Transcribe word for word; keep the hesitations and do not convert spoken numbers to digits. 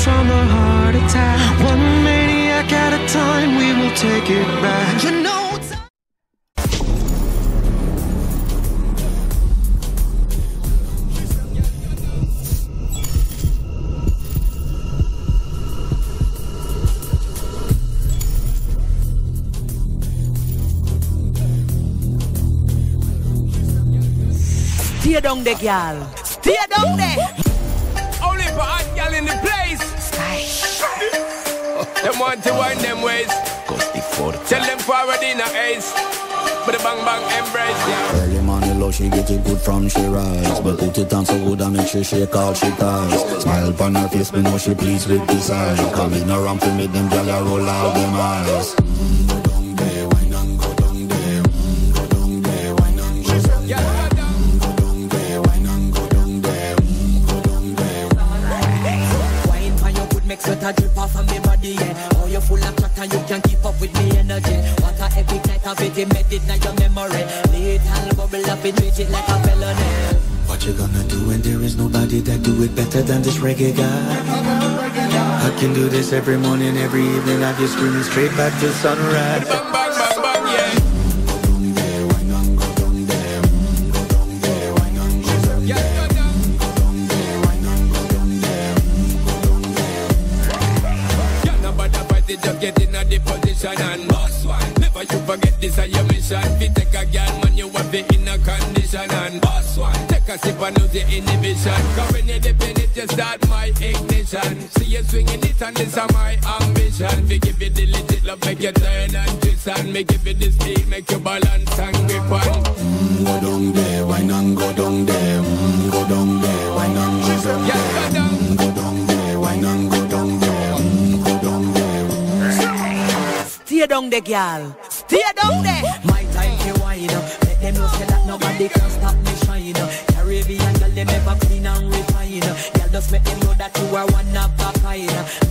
from a heart attack. One maniac at a time, we will take it back. You know. Stay down there, girl. Stay down there. Only for hot girl in the place. Them want to wind them ways. Tell them forward in a ace. But the bang bang embrace, yeah. Early morning love, she get it good from she rise. But put it on so good and make sure she call she ties. Smile upon her face, me know she pleased with this eye. Coming around to make them gyal roll out them eyes. Go down there, wine and go down there. Go down there, wine and go down there. Make sweat drip off of me body, yeah. Oh, you're full of crack and you can keep up with me energy. What a epic night of it, embedded in your memory. Little bubble up, it treat it like a felony. What you gonna do when there is nobody that do it better than this reggae guy? I can do this every morning, every evening. I just screaming straight back to sunrise. Bang, bang, bang, bang, yeah. Just get in a the position and boss one. Never you forget this is your mission. If you take a girl, man, you have it in a condition and boss one. Take a sip and lose your inhibition. Cause when you dip in it, you start my ignition. See you swinging it and this is my ambition. We give you the legit love, make you turn and twist and me give you the speed, make you balance and grip on. Mm, go down there, wine and go down there. Mm, go down there, wine and go down there. Mm, go down there, wine and go down there. Mm, go down there. Stay down there, girl. Stay down there. My time to wine up. Let them know say that nobody can stop me shine. Caribbean girl, they never clean and refine. Girl, just make them know that you are one of a kind.